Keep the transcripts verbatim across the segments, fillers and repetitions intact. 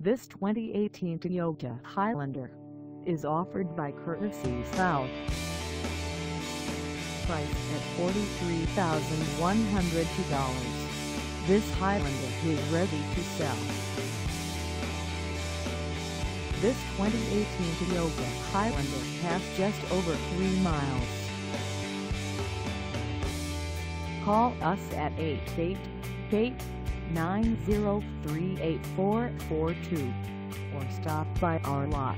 This twenty eighteen Toyota Highlander is offered by Courtesy South. Priced at forty-three thousand one hundred two dollars, this Highlander is ready to sell. This twenty eighteen Toyota Highlander has just over three miles. Call us at eight eight eight, nine zero three, eight four four two or stop by our lot.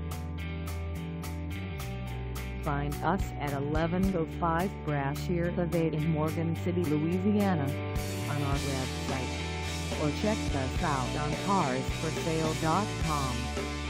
Find us at eleven oh five Brashear Ave Morgan City, Louisiana on our website, or check us out on cars for sale dot com.